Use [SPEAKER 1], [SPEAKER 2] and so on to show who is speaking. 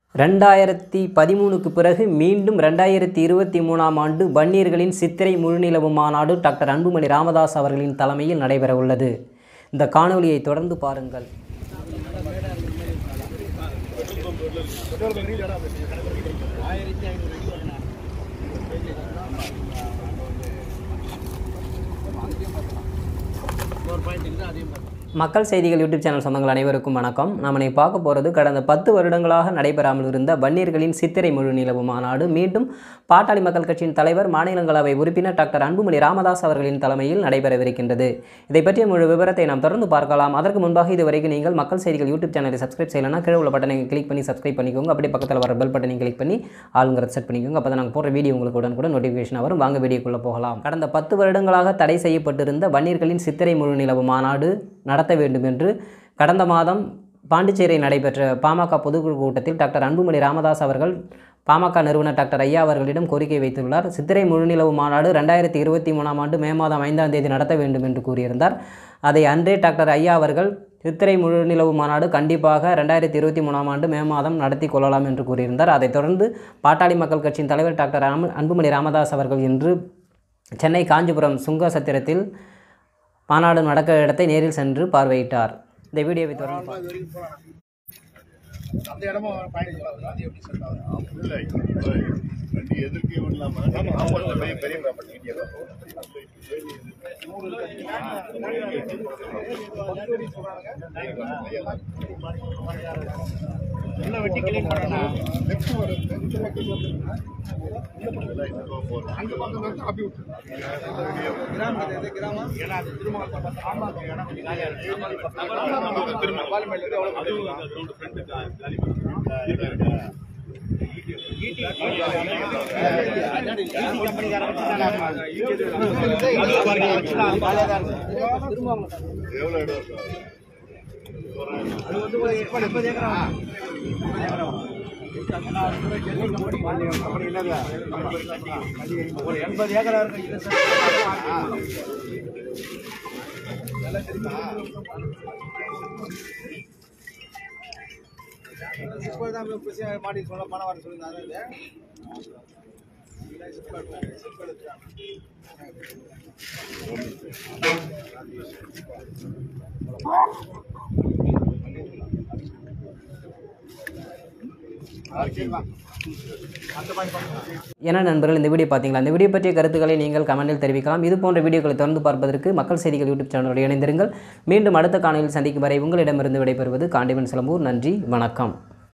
[SPEAKER 1] 2013க்கு பிறகு மீண்டும் 2023ஆம் ஆண்டு வன்னியர்களின் சித்திரை முழுநிலவு மாநாடு டாக்டர் அன்புமணி ராமதாஸ் அவர்களின் தலைமையில் நடைபெற உள்ளது. இந்த காணொளியை தொடர்ந்து பாருங்கள். மக்கள் செய்திகள் யூடியூப் சேனல் சொந்தங்கள் அனைவருக்கும் வணக்கம். நாம் இன்னைக்கு பார்க்க போகிறது கடந்த 10 வருடங்களாக நடைபெறாமல் இருந்த வன்னியர்களின் சித்திரை முழுநிலவு மாநாடு மீண்டும் பாட்டாளி மக்கள் கட்சியின் தலைவர் மாநிலங்களவை உறுப்பினர் டாக்டர் அன்புமணி ராமதாஸ் அவர்களின் தலைமையில் நடைபெறவிருக்கின்றது. இதை பற்றிய முழு விவரத்தை நாம் தொடர்ந்து பார்க்கலாம். அதற்கு முன்பாக இதுவரைக்கும் நீங்கள் மக்கள் செய்திகள் யூடியூப் சேனலை சப்ஸ்கிரைப் செய்யலைன்னா கீழே உள்ள பட்டனை கிளிக் பண்ணி சப்ஸ்கிரைப் பண்ணிக்கோங்க. அப்படியே பக்கத்தில் வர பெல் பட்டனை கிளிக் பண்ணி ஆளுங்கிறத செட் பண்ணிக்கோங்க. அப்போ தான் நாங்கள் போடுற வீடியோ உங்களுக்கு உடனுக்குடன் நோட்டிஃபிகேஷன் வரும். வாங்க வீடியோக்குள்ளே போகலாம். கடந்த 10 வருடங்களாக தடை செய்யப்பட்டிருந்த வன்னியர்களின் சித்திரை முழுநிலவு மாநாடு நடத்த வேண்டும் என்று கடந்த மாதம் பாண்டிச்சேரியில் நடைபெற்ற பாமக பொதுக்குழு கூட்டத்தில் டாக்டர் அன்புமணி ராமதாஸ் அவர்கள் பாமக நிறுவனர் டாக்டர் ஐயா அவர்களிடம் கோரிக்கை வைத்துள்ளார். சித்திரை முழுநிலவு மாநாடு 2023ஆம் ஆண்டு மே மாதம் 5ஆம் தேதி நடத்த வேண்டும் என்று கூறியிருந்தார். அதை அன்றே டாக்டர் ஐயா அவர்கள் சித்திரை முழுநிலவு மாநாடு கண்டிப்பாக 2023ஆம் ஆண்டு மே மாதம் நடத்தி கொள்ளலாம் என்று கூறியிருந்தார். அதைத் தொடர்ந்து பாட்டாளி மக்கள் கட்சியின் தலைவர் டாக்டர் அன்புமணி ராமதாஸ் அவர்கள் இன்று சென்னை காஞ்சிபுரம் சுங்க சத்திரத்தில் மாநாடு நடக்க இடத்தை நேரில் சென்று பார்வையிட்டார். இந்த வீடியோவை தொடர்ந்து
[SPEAKER 2] வெட்டி கிளீன் பண்ணணும். ஒரு 80 ஏக்கரா இருக்கு. மாடி சொல்ல பணம் வர சொல்லுங்க.
[SPEAKER 1] என்ன நண்பர்கள், இந்த வீடியோ பார்த்தீங்களா? இந்த வீடியோ பற்றிய கருத்துக்களை நீங்கள் கமெண்டில் தெரிவிக்கலாம். இது போன்ற வீடியோக்களை தொடர்ந்து பார்ப்பதற்கு மக்கள் செய்திகள் யூடியூப் சேனலோடு இணைந்திருங்கள். மீண்டும் அடுத்த காணொலியில் சந்திக்கும் வரை உங்களிடமிருந்து விடைபெறுவது காண்டிவன் சிலம்பூர். நன்றி, வணக்கம்.